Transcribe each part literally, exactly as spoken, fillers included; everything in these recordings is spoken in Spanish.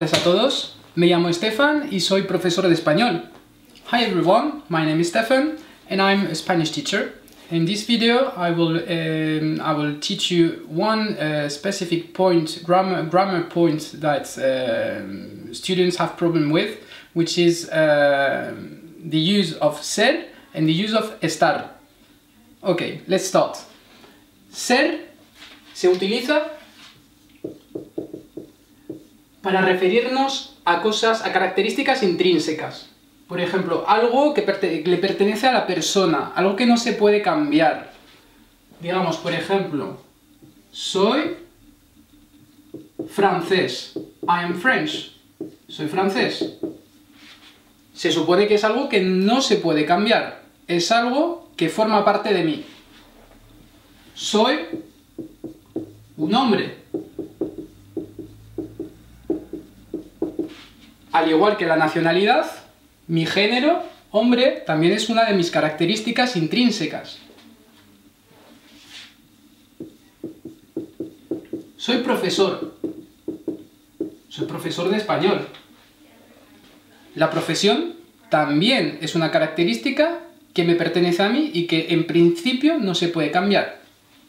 tardes a todos. Me llamo Stefan y soy profesor de español. Hi everyone, my name is Stefan and I'm a Spanish teacher. In this video I will um, I will teach you one uh, specific point, grammar grammar point that uh, students have problem with, which is uh, the use of ser and the use of estar. Okay, let's start. Ser se utiliza para referirnos a cosas, a características intrínsecas. Por ejemplo, algo que perte- le pertenece a la persona, algo que no se puede cambiar. Digamos, por ejemplo, soy francés. I am French. Soy francés. Se supone que es algo que no se puede cambiar. Es algo que forma parte de mí. Soy un hombre. Al igual que la nacionalidad, mi género, hombre, también es una de mis características intrínsecas. Soy profesor. Soy profesor de español. La profesión también es una característica que me pertenece a mí y que en principio no se puede cambiar.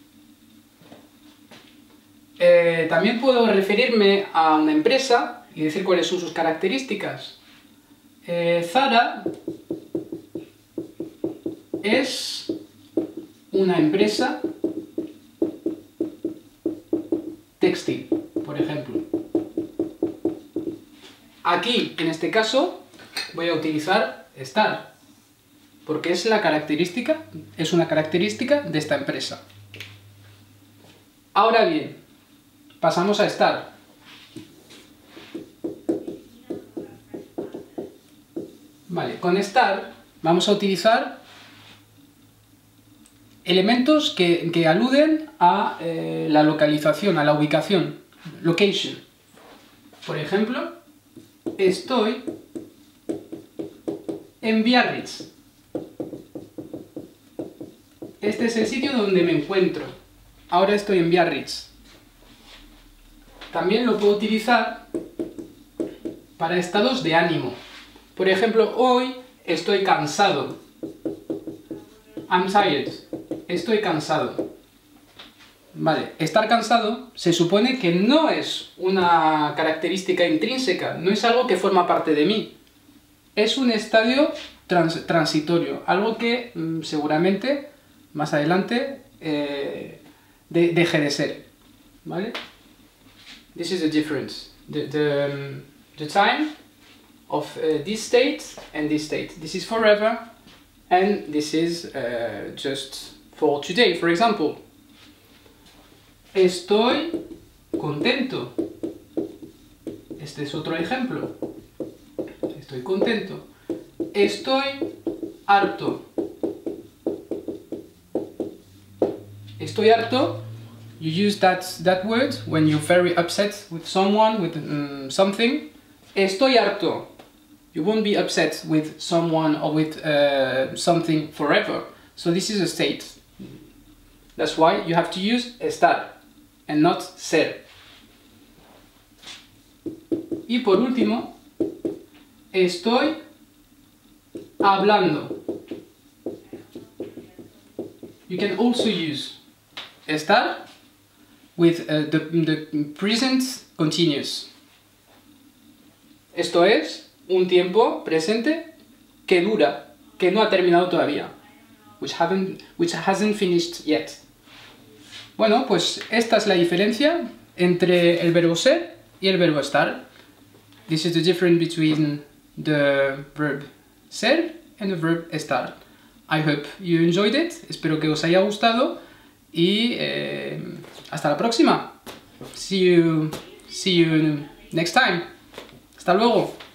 Eh, también puedo referirme a una empresa y decir cuáles son sus características. Eh, Zara es una empresa textil, por ejemplo. Aquí, en este caso, voy a utilizar estar, porque es la característica, es una característica de esta empresa. Ahora bien, pasamos a estar. Vale, con estar vamos a utilizar elementos que, que aluden a eh, la localización, a la ubicación, location. Por ejemplo, estoy en Biarritz. Este es el sitio donde me encuentro. Ahora estoy en Biarritz. También lo puedo utilizar para estados de ánimo. Por ejemplo, hoy estoy cansado. I'm tired. Estoy cansado. Vale, estar cansado se supone que no es una característica intrínseca, no es algo que forma parte de mí. Es un estadio trans transitorio, algo que mmm, seguramente más adelante eh, de deje de ser. ¿Vale? This is the difference. The, the, um, the time of uh, this state and this state. This is forever and this is uh, just for today, for example. Estoy contento. Este es otro ejemplo. Estoy contento. Estoy harto. Estoy harto. You use that, that word when you're very upset with someone, with um, something. Estoy harto. You won't be upset with someone or with uh, something forever. So this is a state. That's why you have to use estar and not ser. Y por último, estoy hablando. You can also use estar with uh, the, the present continuous. Esto es un tiempo presente que dura, que no ha terminado todavía. Which haven't, which hasn't finished yet. Bueno, pues esta es la diferencia entre el verbo ser y el verbo estar. This is the difference between the verb ser and the verb estar. I hope you enjoyed it. Espero que os haya gustado y eh, hasta la próxima. See you, see you next time. Hasta luego.